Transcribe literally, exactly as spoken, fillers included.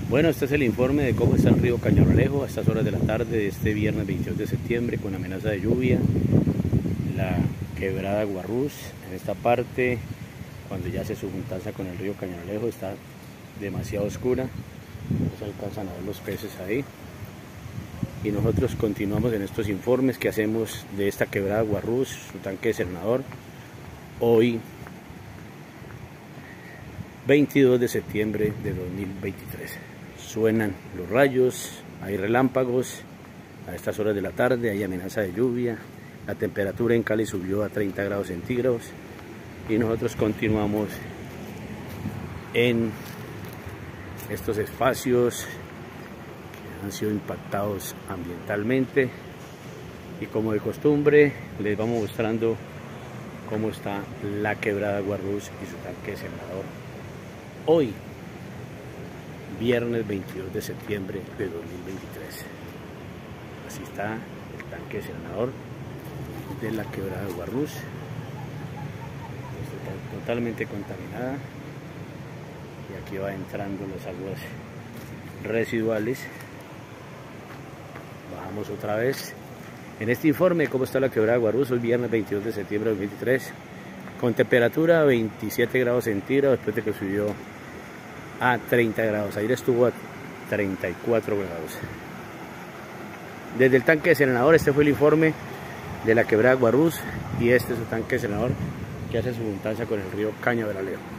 Bueno, este es el informe de cómo está el río Cañabralejo a estas horas de la tarde de este viernes veintidós de septiembre con amenaza de lluvia. La quebrada Guarrús en esta parte, cuando ya se subjuntanza con el río Cañabralejo, está demasiado oscura, no se alcanzan a ver los peces ahí. Y nosotros continuamos en estos informes que hacemos de esta quebrada Guarrús, su tanque desalinador, hoy veintidós de septiembre de dos mil veintitrés. Suenan los rayos, hay relámpagos a estas horas de la tarde, hay amenaza de lluvia, la temperatura en Cali subió a treinta grados centígrados y nosotros continuamos en estos espacios que han sido impactados ambientalmente, y como de costumbre les vamos mostrando cómo está la quebrada Guarrús y su tanque desalinador hoy viernes veintidós de septiembre de dos mil veintitrés. Así está el tanque desalinador de la quebrada Guarrús, está totalmente contaminada, y aquí va entrando las aguas residuales. Bajamos otra vez en este informe de cómo está la quebrada Guarrús hoy viernes veintidós de septiembre de dos mil veintitrés, con temperatura veintisiete grados centígrados después de que subió a treinta grados. Ayer estuvo a treinta y cuatro grados. Desde el tanque desalinador, este fue el informe de la quebrada Guarrús, y este es su tanque desalinador que hace su juntanza con el río Cañabralejo.